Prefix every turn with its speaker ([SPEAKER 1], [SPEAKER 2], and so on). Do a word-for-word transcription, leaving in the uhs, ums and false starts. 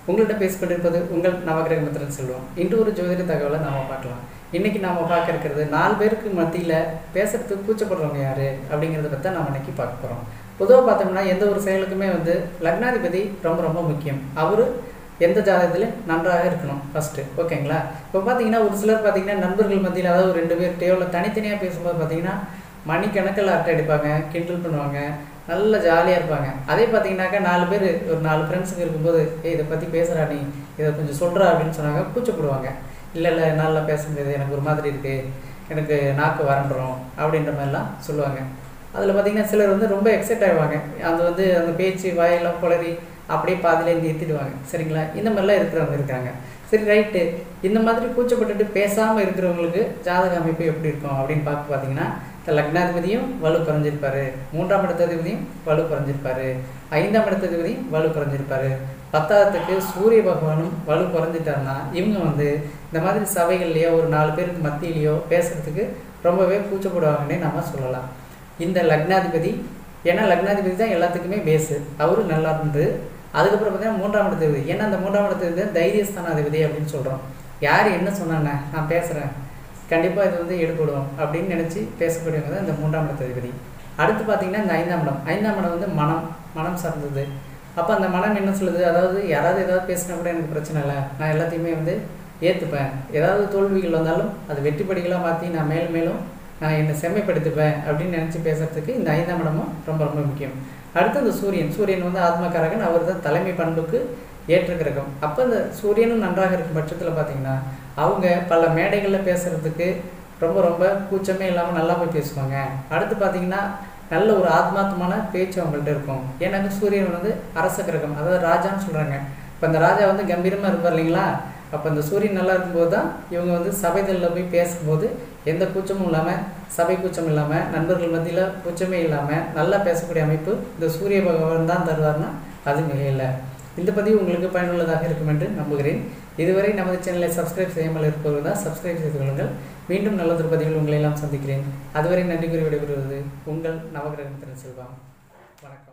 [SPEAKER 1] உங்கள்கிட்ட பேசிக்கொண்டிருப்பது உங்கள் நவகிரக மித்திரன் செல்வம். இன்று ஒரு ஜோதிட தகவலை நாம் பார்க்கலாம். இன்றைக்கி நாம் பார்க்க இருக்கிறது நாலு பேருக்கு மத்தியில் பேசுகிறதுக்கு கூச்சப்படுறவங்க யார் அப்படிங்கிறத பற்றி நாம் இன்றைக்கி பார்க்க போகிறோம். பொதுவாக பார்த்தோம்னா எந்த ஒரு செயலுக்குமே வந்து லக்னாதிபதி ரொம்ப ரொம்ப முக்கியம். அவர் எந்த ஜாதகத்திலும் நன்றாக இருக்கணும் ஃபஸ்ட்டு, ஓகேங்களா? இப்போ பார்த்தீங்கன்னா ஒரு சிலர் பார்த்தீங்கன்னா நண்பர்கள் மத்தியில், அதாவது ஒரு ரெண்டு பேர்கிட்டயோ இல்லை தனித்தனியாக பேசும்போது பார்த்தீங்கன்னா மணிக்கணக்கில் அரட்டை அடிப்பாங்க, கிண்டல் பண்ணுவாங்க, நல்ல ஜாலியாக இருப்பாங்க. அதே பார்த்தீங்கன்னாக்கா நாலு பேர் ஒரு நாலு ஃப்ரெண்ட்ஸுங்க இருக்கும்போது ஏ இதை பற்றி பேசுகிறா, நீ இதை கொஞ்சம் சொல்கிறா அப்படின்னு சொன்னாங்க, கூச்சப்படுவாங்க. இல்லை இல்லை நல்லா பேச முடியாது, எனக்கு ஒரு மாதிரி இருக்குது, எனக்கு நாக்கு வறண்டுறோம் அப்படின்ற மாதிரிலாம் சொல்லுவாங்க. அதில் பார்த்திங்கன்னா சிலர் வந்து ரொம்ப எக்ஸைட் ஆகிடுவாங்க. அது வந்து அந்த பேச்சு வாயெல்லாம் குளறி அப்படியே பாதியிலே நிறுத்திடுவாங்க. சரிங்களா? இந்த மாதிரிலாம் இருக்கிறவங்க இருக்காங்க. சரி, ரைட்டு. இந்த மாதிரி கூச்சப்பட்டுட்டு பேசாமல் இருக்கிறவங்களுக்கு ஜாதக அமைப்பு எப்படி இருக்கும் அப்படின்னு பார்க்க பார்த்தீங்கன்னா, லக்னாதிபதியும் வலு குறைஞ்சிருப்பாரு, மூன்றாம் இடத்ததிபதியும் வலு குறைஞ்சிருப்பாரு, ஐந்தாம் இடத்ததிபதியும் வலு குறைஞ்சிருப்பாரு, பத்தாவதுக்கு சூரிய பகவானும் வலு குறைஞ்சிட்டாருன்னா இவங்க வந்து இந்த மாதிரி சபைகள்லையோ ஒரு நாலு பேருக்கு மத்தியிலையோ பேசுகிறதுக்கு ரொம்பவே கூச்சப்படுவாங்கன்னே நம்ம சொல்லலாம். இந்த லக்னாதிபதி, ஏன்னா லக்னாதிபதி தான் எல்லாத்துக்குமே பேஸு, அவரும் நல்லா இருந்து. அதுக்கப்புறம் பார்த்தீங்கன்னா மூன்றாம் இடத்ததிபதி, ஏன்னா அந்த மூன்றாம் இடத்ததிபதி தைரியஸ்தானாதிபதி அப்படின்னு சொல்கிறோம். யார் என்ன சொன்னாங்க, நான் பேசுகிறேன், கண்டிப்பாக இது வந்து எடுபடும் அப்படின்னு நினச்சி பேசக்கூடியவங்க தான் இந்த மூன்றாம் இடத்ததிபதி. அடுத்து பார்த்திங்கன்னா இந்த ஐந்தாம் இடம், ஐந்தாம் இடம் வந்து மனம் மனம் சார்ந்தது. அப்போ அந்த மனம் என்ன சொல்லுது, அதாவது யாராவது ஏதாவது பேசினா கூட எனக்கு பிரச்சனை இல்லை, நான் எல்லாத்தையுமே வந்து ஏற்றுப்பேன், ஏதாவது தோல்விகள் வந்தாலும் அது வெற்றி படிகளாக மாற்றி நான் மேலும் மேலும் நான் என்னை செம்மைப்படுத்திப்பேன் அப்படின்னு நினச்சி பேசுகிறதுக்கு இந்த ஐந்தாம் இடமும் ரொம்ப ரொம்ப முக்கியம். அடுத்து இந்த சூரியன், சூரியன் வந்து ஆத்மகாரகன், அவர் தான் தலைமை பண்புக்கு ஏற்ற கிரகம். அப்போ இந்த சூரியனும் நன்றாக இருக்கும் பட்சத்தில் பார்த்திங்கன்னா அவங்க பல மேடைகளில் பேசுகிறதுக்கு ரொம்ப ரொம்ப கூச்சமே இல்லாமல் நல்லா போய் பேசுவாங்க. அடுத்து பார்த்திங்கன்னா நல்ல ஒரு ஆத்மார்த்தமான பேச்சு அவங்கள்ட்ட இருக்கும். ஏன்னாக்க சூரியன் வந்து அரச கிரகம், அதாவது ராஜான்னு சொல்கிறாங்க. இப்போ அந்த ராஜா வந்து கம்பீரமாக இருப்பார் இல்லைங்களா? அப்போ இந்த சூரியன் நல்லா இருக்கும்போது தான் இவங்க வந்து சபைகளில் போய் பேசும்போது எந்த கூச்சமும் இல்லாமல், சபை கூச்சம் இல்லாமல், நண்பர்கள் மத்தியில் கூச்சமே இல்லாமல் நல்லா பேசக்கூடிய அமைப்பு இந்த சூரிய பகவான் தான் தருவார்னா அது மிகையில்லை. இந்த பதிவு உங்களுக்கு பயனுள்ளதாக இருக்கும் என்று நம்புகிறேன். இதுவரை நமது சேனலை சப்ஸ்கிரைப் செய்யாமல் இருப்பவர்கள் தான் சப்ஸ்கிரைப் செய்து கொள்ளுங்கள். மீண்டும் நல்லதொரு பதிவில் உங்களை எல்லாம் சந்திக்கிறேன். அதுவரை நன்றி கூறி விடைபெறுவது உங்கள் நவகிரக மித்திரன் செல்வம். வணக்கம்.